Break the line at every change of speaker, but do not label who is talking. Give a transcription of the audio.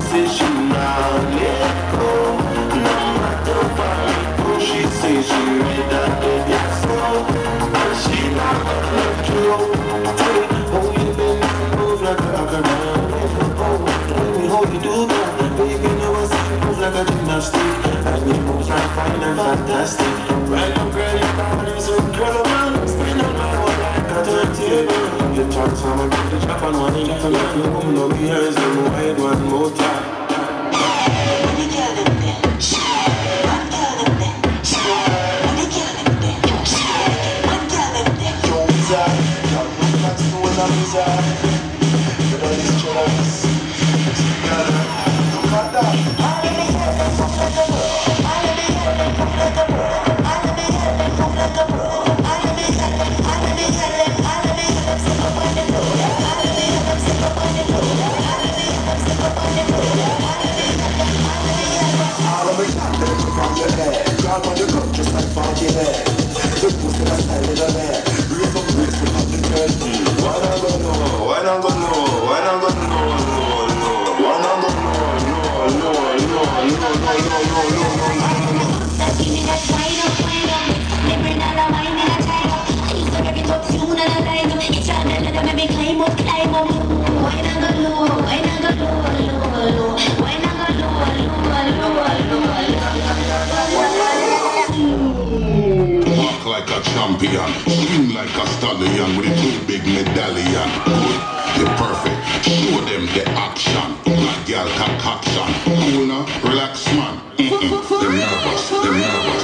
say she now let go. No matter what she say she read that baby so. And she not gonna let you go. Oh, you been move like a rock'n'roll. Oh, tell me how you do that. Baby, never see you move like a gymnastic. And you move like fine and fantastic. Right now, girl, your body's so incredible. Spin on my whole like a turntable. You talk some and get the chop on one. You can make you come no ears and wide one more time.
When you get in there, one girl in there. When you get in there, one girl in there.
Yo, wizard, y'all look like someone a wizard. But all these chillers, together, look at that.
All of me head and move like a pro. All of me head and move like a pro. All of me head and move like a pro. All of me head and sit up on the floor. All of me head and sit up on the floor. All of me head and sit up on the floor.
All of me shot that you from your head. Y'all want to come just like funky head. The pussy that's style in the head. Raise up waist with up the head. Why not go no? Why not go no? Why not go no? Why not go no?
That give me that wine up. They bring all the wine in a China. She's so very top tune and I like them. It's a little that make me climb up. Why not go low? Why not go low? Why not go low?
Walk like a champion, swing like a stallion with a two big medallion. Good, you're perfect. Show them the action. Like girl concoction. Cool now, relax man. They're nervous.